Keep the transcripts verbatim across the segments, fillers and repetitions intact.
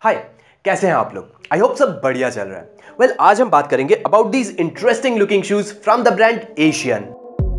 हाय, कैसे हैं आप लोग? आई होप सब बढ़िया चल रहा है। वेल well, आज हम बात करेंगे about these interesting looking shoes from the brand Asian.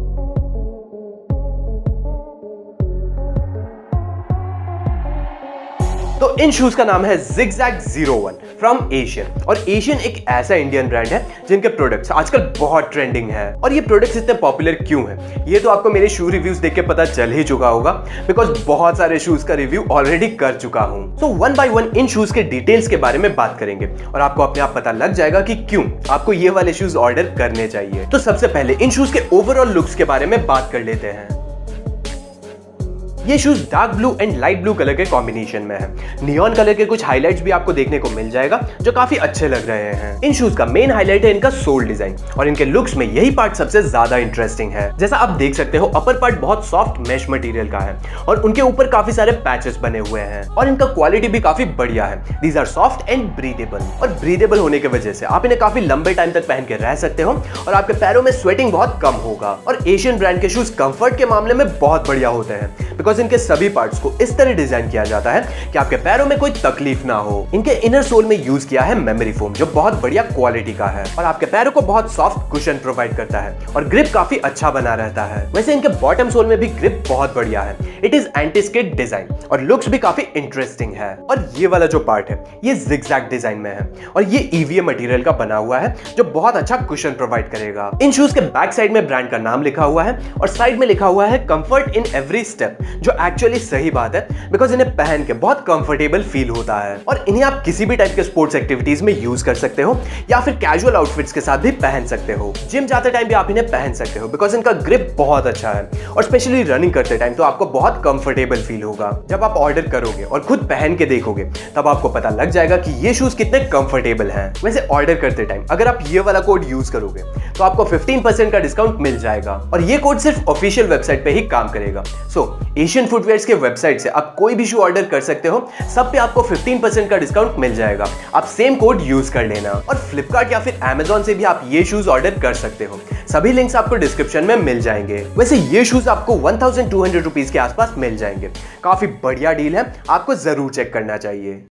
तो इन शूज का नाम है zigzag zero one from Asian. और एशियन एक ऐसा इंडियन ब्रांड है जिनके प्रोडक्ट्स आजकल बहुत ट्रेंडिंग है। और ये प्रोडक्ट्स इतने पॉपुलर क्यों हैं, ये तो आपको मेरे शू रिव्यूज देख के पता चल ही चुका होगा, बिकॉज बहुत सारे शूज का रिव्यू ऑलरेडी कर चुका हूं। सो वन बाय वन इन शूज के डिटेल्स के बारे में बात करेंगे और आपको अपने आप पता लग जाएगा कि क्यों आपको ये वाले शूज ऑर्डर करने चाहिए। तो सबसे पहले इन शूज के ओवरऑल लुक्स के बारे में बात कर लेते हैं। ये shoes dark blue and light blue colour के कॉम्बिनेशन में है। नियॉन कलर के कुछ हाइलाइट्स भी आपको देखने को मिल जाएगा जो काफी अच्छे लग रहे हैं। इन शूज का मेन हाईलाइट है इनका सोल डिजाइन और इनके लुक्स में यही पार्ट सबसे ज्यादा इंटरेस्टिंग है। जैसा आप देख सकते हो, अपर पार्ट बहुत सॉफ्ट मैश मटेरियल का है और उनके ऊपर काफी सारे पैचेस बने हुए हैं और इनका क्वालिटी भी काफी बढ़िया है। These are soft and breathable और ब्रीदेबल होने की वजह से आप इन्हें काफी लंबे टाइम तक पहन के रह सकते हो और आपके पैरों में स्वेटिंग बहुत कम होगा। और एशियन ब्रांड के शूज कंफर्ट के मामले में बहुत बढ़िया होते हैं बिकॉज इनके सभी पार्ट्स को इस तरह डिजाइन किया जाता है कि आपके पैरों में कोई तकलीफ ना हो। इनके इनर सोल में यूज किया है मेमोरी फोम जो बहुत बढ़िया क्वालिटी का है और आपके पैरों को बहुत सॉफ्ट कुशन प्रोवाइड करता है और ग्रिप काफी अच्छा बना रहता है। वैसे इनके बॉटम सोल में भी ग्रिप बहुत बढ़िया है। It is anti skid design और लुक्स भी काफी इंटरेस्टिंग है। और ये वाला जो पार्ट है ये जिगजैग डिजाइन में है और ये ईवीएम मटेरियल का बना हुआ है जो बहुत अच्छा कुशन प्रोवाइड करेगा। इन शूज के बैक साइड में ब्रांड का नाम लिखा हुआ है और साइड में लिखा हुआ है कंफर्ट इन एवरी स्टेप, जो एक्चुअली सही बात है बिकॉज इन्हें पहन के बहुत कंफर्टेबल फील होता है और इन्हें आप किसी भी टाइप के स्पोर्ट्स एक्टिविटीज में यूज कर सकते हो या फिर कैजुअल आउटफिट्स के साथ भी पहन सकते हो। जिम जाते टाइम भी आप इन्हें पहन सकते हो बिकॉज इनका ग्रिप बहुत अच्छा है और स्पेशली रनिंग करते टाइम तो आपको बहुत कंफर्टेबल फील होगा। जब आप ऑर्डर करोगे और खुद पहन के देखोगे तब आपको पता लग जाएगा कि ये शूज कितने कंफर्टेबल हैं। वैसे ऑर्डर करते टाइम अगर आप ये वाला कोड यूज करोगे तो आपको फिफ्टीन परसेंट का डिस्काउंट मिल जाएगा और ये कोड सिर्फ ऑफिशियल वेबसाइट पे ही काम करेगा। सो एशियन फुटवेयर्स के वेबसाइट से आप कोई भी शू ऑर्डर कर सकते हो, सब पे आपको फिफ्टीन परसेंट का डिस्काउंट मिल जाएगा। आप सेम कोड यूज कर लेना। और फ्लिपकार्ट या फिर अमेजॉन से भी आप ये शूज ऑर्डर कर सकते हो। सभी लिंक्स आपको डिस्क्रिप्शन में मिल जाएंगे। वैसे ये शूज आपको one thousand two hundred rupees के आसपास मिल जाएंगे। काफी बढ़िया डील है, आपको जरूर चेक करना चाहिए।